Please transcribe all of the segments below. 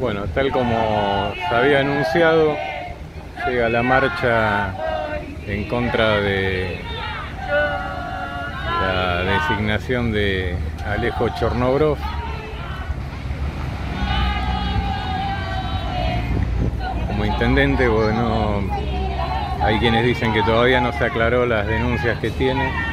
Bueno, tal como se había anunciado, llega la marcha en contra de la designación de Alejo Chornobrov. Como intendente. Bueno, hay quienes dicen que todavía no se aclaró las denuncias que tiene.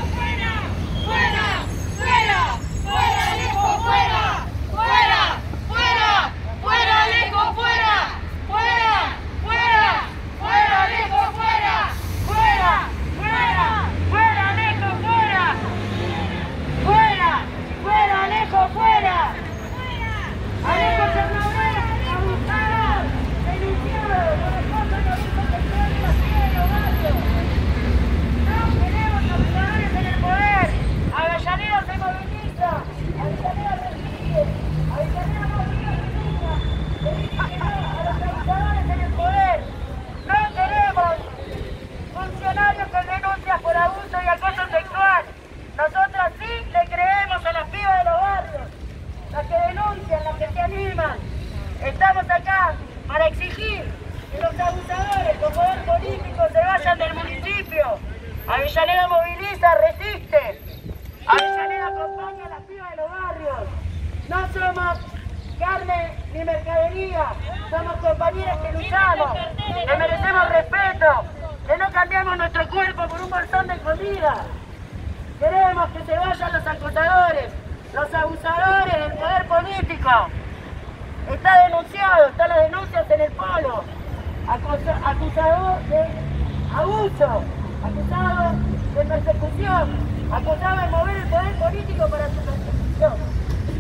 Estamos acá para exigir que los abusadores con poder político se vayan del municipio. Avellaneda moviliza, resiste. Avellaneda acompaña a las pibas de los barrios. No somos carne ni mercadería, somos compañeras que luchamos, que merecemos respeto, que no cambiamos nuestro cuerpo por un bolsón de comida. Queremos que se vayan los acosadores, los abusadores del poder político. Está denunciado, están las denuncias en el polo. Acusado de abuso, acusado de persecución, acusado de mover el poder político para su persecución.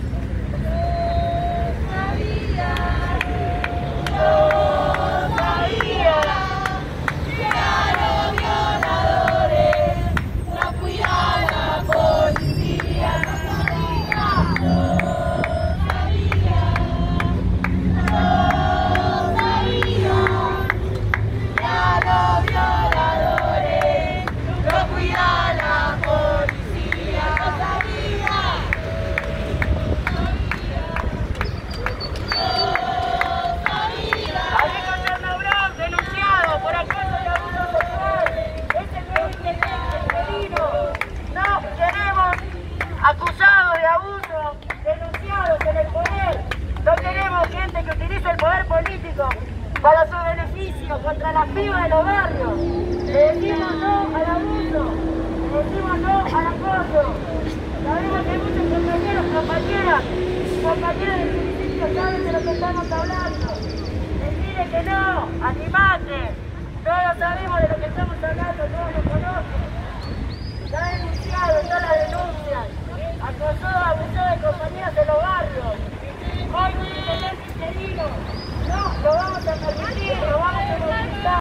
Acusados de abuso, denunciados en el poder. No queremos gente que utilice el poder político para su beneficio, contra las pibas de los barrios. Le decimos no al abuso, le decimos no al acoso. Sabemos que hay muchos compañeros, compañeras del municipio saben de lo que estamos hablando. Decide que no, animate. Todos sabemos de lo que estamos hablando, todos nos conocen.